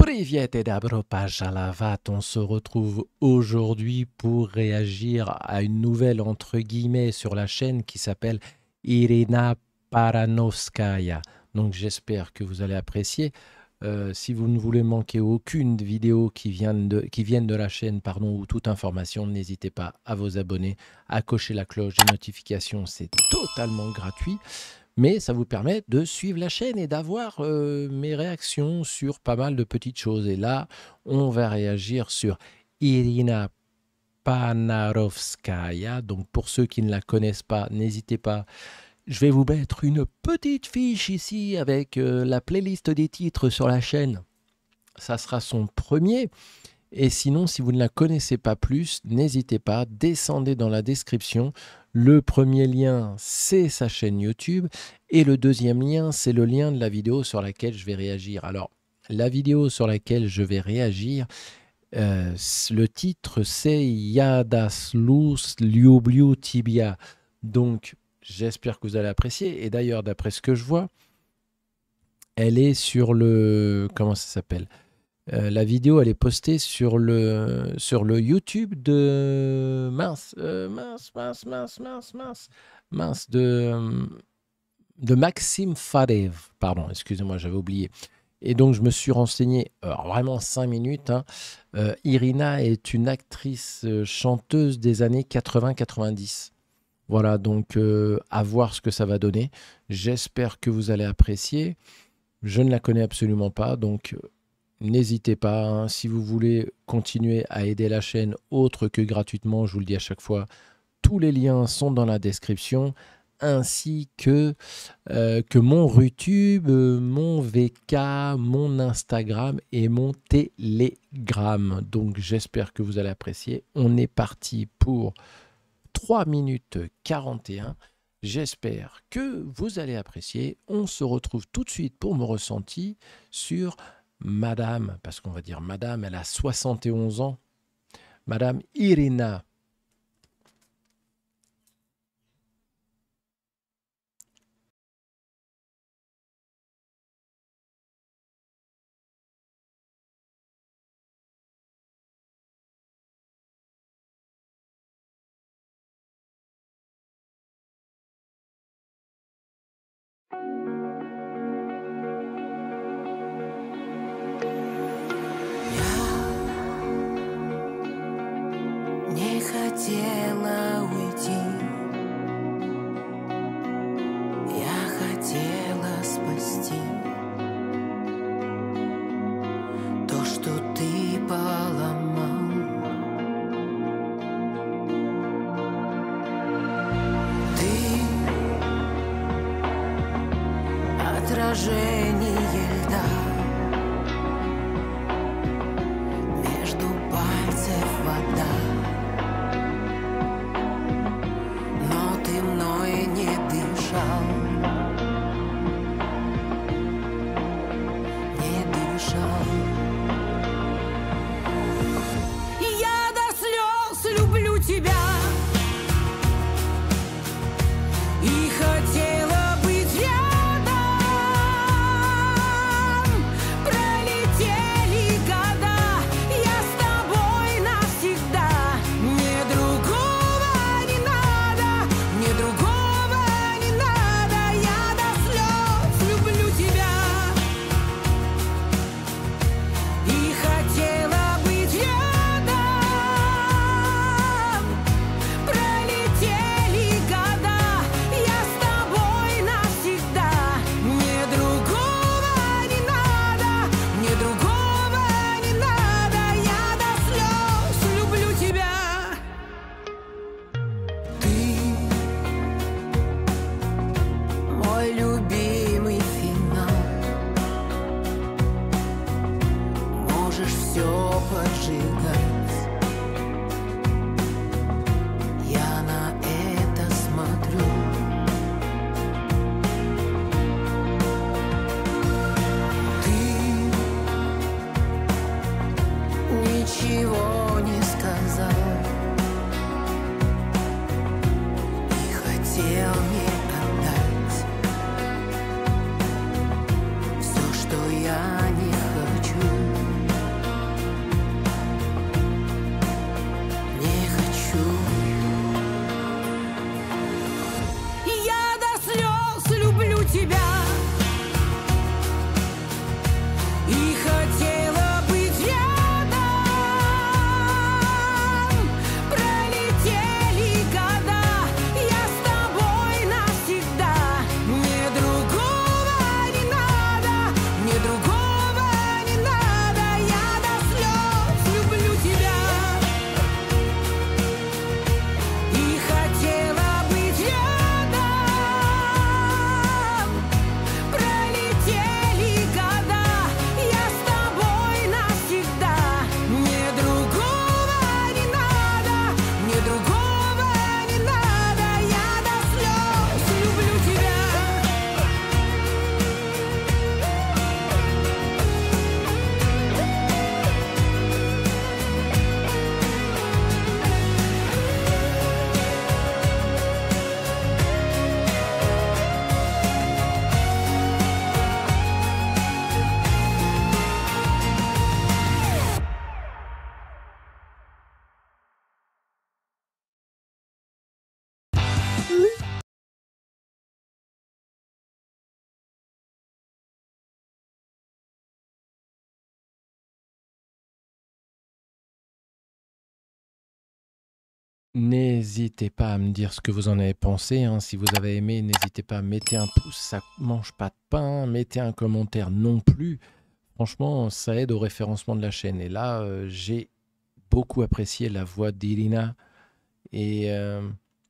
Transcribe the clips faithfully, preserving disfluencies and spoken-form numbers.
Privet et Dabro Pajalavat, on se retrouve aujourd'hui pour réagir à une nouvelle entre guillemets sur la chaîne qui s'appelle Irina Paranovskaya. Donc j'espère que vous allez apprécier. Euh, si vous ne voulez manquer aucune vidéo qui vienne de, qui vienne de la chaîne pardon, ou toute information, n'hésitez pas à vous abonner, à cocher la cloche des notifications, c'est totalement gratuit. Mais ça vous permet de suivre la chaîne et d'avoir euh, mes réactions sur pas mal de petites choses. Et là, on va réagir sur Irina Paranovskaya. Donc pour ceux qui ne la connaissent pas, n'hésitez pas. Je vais vous mettre une petite fiche ici avec euh, la playlist des titres sur la chaîne. Ça sera son premier. Et sinon, si vous ne la connaissez pas plus, n'hésitez pas, descendez dans la description. Le premier lien, c'est sa chaîne YouTube. Et le deuxième lien, c'est le lien de la vidéo sur laquelle je vais réagir. Alors, la vidéo sur laquelle je vais réagir, euh, le titre, c'est Yadaslus Liubliu Tibia. Donc, j'espère que vous allez apprécier. Et d'ailleurs, d'après ce que je vois, elle est sur le... Comment ça s'appelle ? Euh, la vidéo, elle est postée sur le, sur le YouTube de... Mince, euh, mince, mince, mince, mince, mince, mince, de, de Maxime Fadev. Pardon, excusez-moi, j'avais oublié. Et donc, je me suis renseigné, alors vraiment cinq minutes. Hein. Euh, Irina est une actrice euh, chanteuse des années quatre-vingts quatre-vingt-dix. Voilà, donc euh, à voir ce que ça va donner. J'espère que vous allez apprécier. Je ne la connais absolument pas, donc... N'hésitez pas, hein, si vous voulez continuer à aider la chaîne autre que gratuitement, je vous le dis à chaque fois, tous les liens sont dans la description, ainsi que, euh, que mon YouTube, mon V K, mon Instagram et mon Telegram. Donc j'espère que vous allez apprécier. On est parti pour trois minutes quarante et un. J'espère que vous allez apprécier. On se retrouve tout de suite pour mon ressenti sur... Madame, parce qu'on va dire Madame, elle a soixante et onze ans. Madame Irina. Хотела уйти, я хотела спасти то, что ты поломал. Ты отражение льда, между пальцев вода. И хотела быть рядом. N'hésitez pas à me dire ce que vous en avez pensé, hein. Si vous avez aimé, n'hésitez pas à mettre un pouce, ça mange pas de pain. Mettez un commentaire non plus. Franchement, ça aide au référencement de la chaîne. Et là, euh, j'ai beaucoup apprécié la voix d'Irina. Et, euh,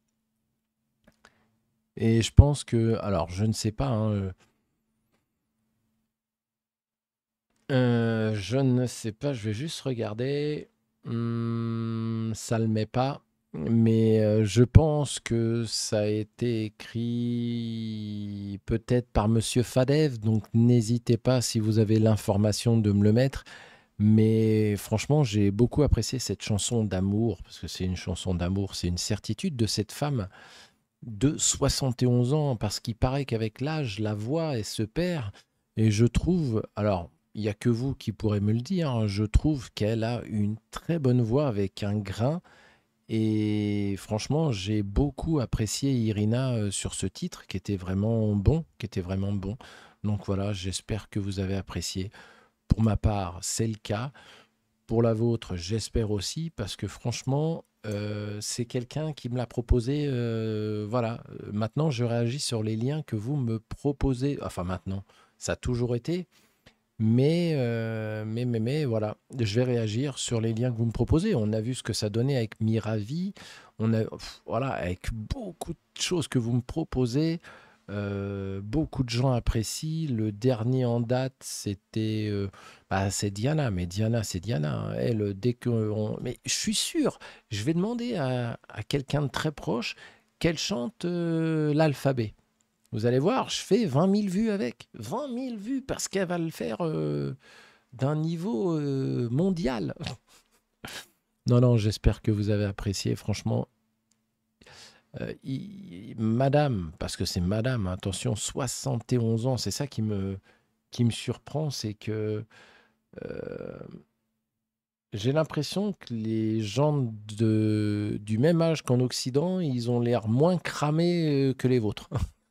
et je pense que... Alors, je ne sais pas, hein, euh, euh, je ne sais pas, je vais juste regarder. Hum, ça le met pas. Mais euh, je pense que ça a été écrit peut-être par Monsieur Fadev, donc n'hésitez pas si vous avez l'information de me le mettre. Mais franchement, j'ai beaucoup apprécié cette chanson d'amour, parce que c'est une chanson d'amour, c'est une certitude de cette femme de soixante et onze ans, parce qu'il paraît qu'avec l'âge, la voix, elle se perd. Et je trouve, alors, il n'y a que vous qui pourrez me le dire, hein, je trouve qu'elle a une très bonne voix avec un grain. Et franchement, j'ai beaucoup apprécié Irina euh, sur ce titre qui était vraiment bon, qui était vraiment bon. Donc voilà, j'espère que vous avez apprécié. Pour ma part, c'est le cas. Pour la vôtre, j'espère aussi, parce que franchement, euh, c'est quelqu'un qui me l'a proposé. Euh, voilà, Euh, maintenant, je réagis sur les liens que vous me proposez. Enfin, maintenant, ça a toujours été. Mais, euh, mais, mais, mais, voilà, je vais réagir sur les liens que vous me proposez. On a vu ce que ça donnait avec Miravi. On a, pff, voilà, avec beaucoup de choses que vous me proposez. Euh, beaucoup de gens apprécient. Le dernier en date, c'était, euh, bah, c'est Diana. Mais Diana, c'est Diana, hein. Elle, dès que, on- mais je suis sûr, je vais demander à, à quelqu'un de très proche qu'elle chante euh, l'alphabet. Vous allez voir, je fais vingt mille vues avec. vingt mille vues parce qu'elle va le faire euh, d'un niveau euh, mondial. Non, non, j'espère que vous avez apprécié. Franchement, euh, il- madame, parce que c'est madame, attention, soixante et onze ans, c'est ça qui me, qui me surprend, c'est que euh, j'ai l'impression que les gens de, du même âge qu'en Occident, ils ont l'air moins cramés euh, que les vôtres.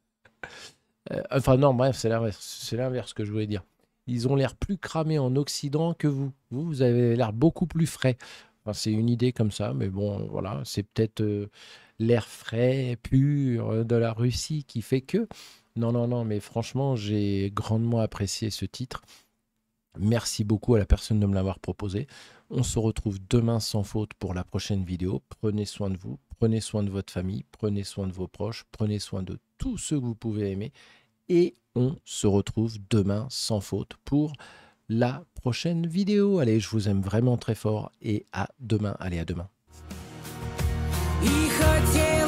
Euh, enfin, non, bref, c'est l'inverse. C'est l'inverse que je voulais dire. Ils ont l'air plus cramés en Occident que vous. Vous, vous avez l'air beaucoup plus frais. Enfin, c'est une idée comme ça, mais bon, voilà, c'est peut-être euh, l'air frais, pur euh, de la Russie qui fait que. Non, non, non, mais franchement, j'ai grandement apprécié ce titre. Merci beaucoup à la personne de me l'avoir proposé. On se retrouve demain sans faute pour la prochaine vidéo. Prenez soin de vous, prenez soin de votre famille, prenez soin de vos proches, prenez soin de tous ceux que vous pouvez aimer. Et on se retrouve demain sans faute pour la prochaine vidéo. Allez, je vous aime vraiment très fort et à demain. Allez, à demain. И хотел